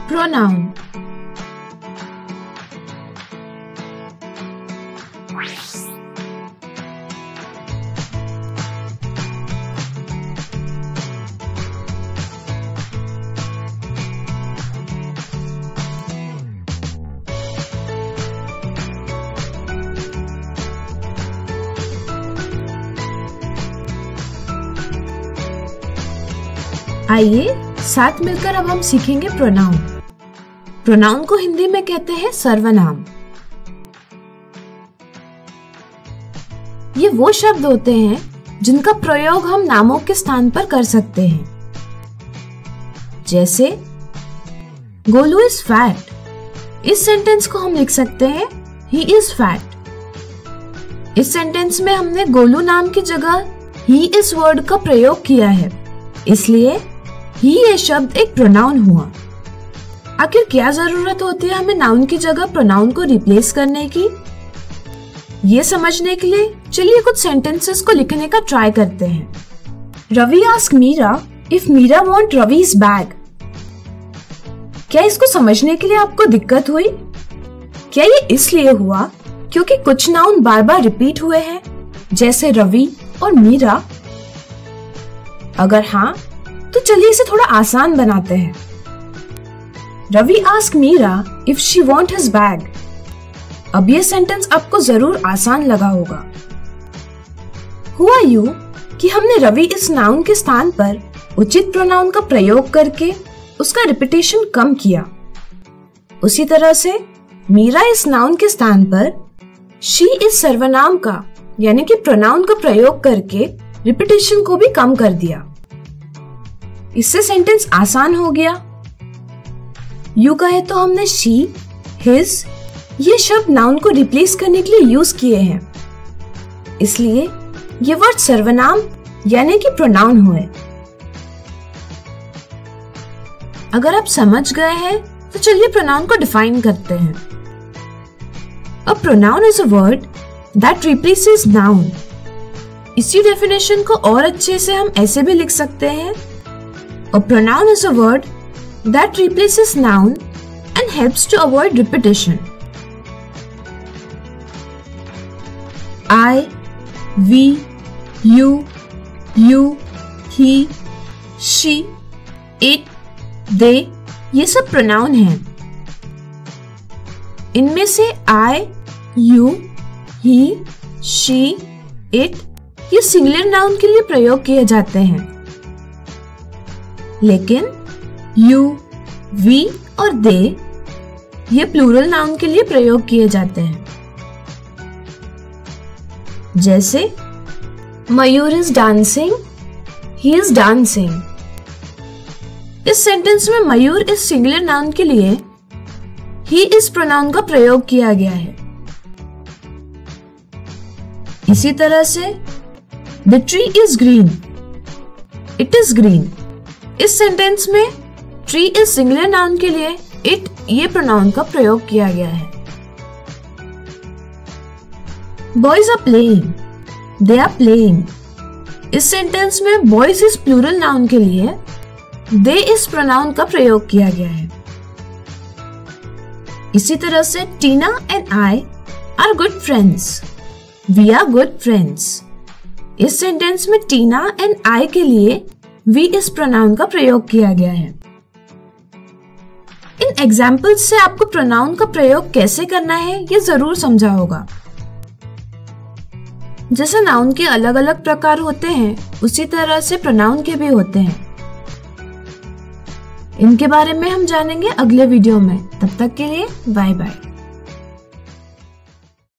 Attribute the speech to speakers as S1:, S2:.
S1: Pronoun. आइए साथ मिलकर अब हम सीखेंगे प्रोनाउन। प्रोनाउन को हिंदी में कहते हैं सर्वनाम। ये वो शब्द होते हैं जिनका प्रयोग हम नामों के स्थान पर कर सकते हैं। जैसे गोलू इज फैट। इस सेंटेंस को हम लिख सकते हैं ही इज फैट। इस सेंटेंस में हमने गोलू नाम की जगह ही इस वर्ड का प्रयोग किया है, इसलिए ही ये शब्द एक प्रोनाउन हुआ। आखिर क्या जरूरत होती है हमें नाउन की जगह प्रोनाउन को रिप्लेस करने की? ये समझने के लिए चलिए कुछ सेंटेंसेस को लिखने का ट्राई करते हैं। Ravi ask Meera if Meera want Ravi's bag. क्या इसको समझने के लिए आपको दिक्कत हुई? क्या ये इसलिए हुआ क्योंकि कुछ नाउन बार बार रिपीट हुए हैं, जैसे रवि और मीरा? अगर हाँ, तो चलिए इसे थोड़ा आसान बनाते हैं। Ravi ask Meera if she want his bag. अब ये सेंटेंस आपको जरूर आसान लगा होगा। हुआ यूं कि हमने रवि इस नाउन के स्थान पर उचित प्रोनाउन का प्रयोग करके उसका रिपीटेशन कम किया। उसी तरह से मीरा इस नाउन के स्थान पर शी इस सर्वनाम का यानी कि प्रोनाउन का प्रयोग करके रिपीटेशन को भी कम कर दिया। इससे सेंटेंस आसान हो गया। यूं कहे तो हमने शी, हिज ये शब्द नाउन को रिप्लेस करने के लिए यूज किए हैं, इसलिए ये वर्ड सर्वनाम यानी कि प्रोनाउन हुए। अगर आप समझ गए हैं तो चलिए प्रोनाउन को डिफाइन करते हैं। A pronoun is a word that replaces noun. इसी डेफिनेशन को और अच्छे से हम ऐसे भी लिख सकते हैं। A pronoun is a word that replaces noun and helps to avoid repetition. I, we, you, he, she, it, they ये सब pronoun हैं। इनमें से I, you, he, she, it ये singular noun के लिए प्रयोग किए जाते हैं, लेकिन you, we और they ये प्लूरल नाउन के लिए प्रयोग किए जाते हैं। जैसे Mayur is dancing, he is dancing. इस सेंटेंस में मयूर इस सिंगुलर नाउन के लिए ही इस प्रोनाउन का प्रयोग किया गया है। इसी तरह से the tree is green, it is green. इस सेंटेंस में ट्री इज सिंगुलर नाउन के लिए इट ये प्रोनाउन का प्रयोग किया गया है। Boys are playing, they are playing. इस सेंटेंस में बॉयज इज प्लूरल नाउन के लिए दे इस प्रोनाउन का प्रयोग किया गया है। इसी तरह से Tina and I are good friends, we are good friends. इस सेंटेंस में टीना एंड आई के लिए वी इस प्रोनाउन का प्रयोग किया गया है। इन एग्जाम्पल्स से आपको प्रोनाउन का प्रयोग कैसे करना है ये जरूर समझा होगा। जैसे नाउन के अलग अलग प्रकार होते हैं, उसी तरह से प्रोनाउन के भी होते हैं। इनके बारे में हम जानेंगे अगले वीडियो में। तब तक के लिए बाय बाय।